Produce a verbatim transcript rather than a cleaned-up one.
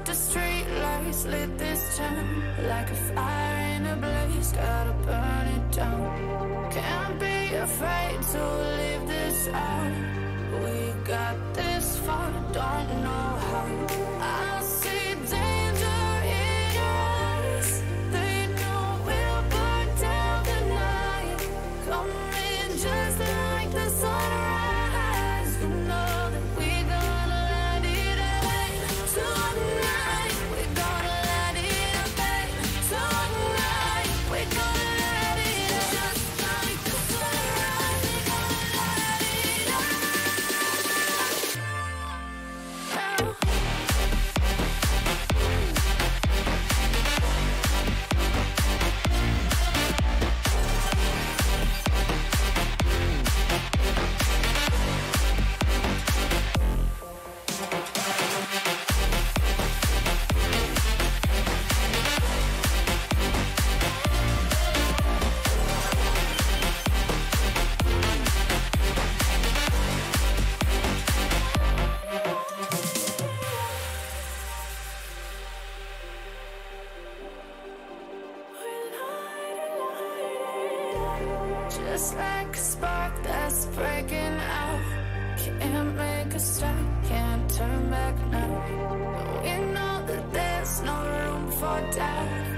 the street lights lit this town like a fire in a blaze, gotta burn it down. Can't be afraid to leave this out. We got this far, don't know how. I see danger in us. They know we'll burn down the night. Coming just like the sunrise. You know that we gonna let it rain. Tonight we gonna let it rain. Tonight we gonna let it rain. Just like the sunrise, we gonna let it rain. Just like a spark that's breaking out. Can't make a stop, can't turn back now. We know that there's no room for doubt.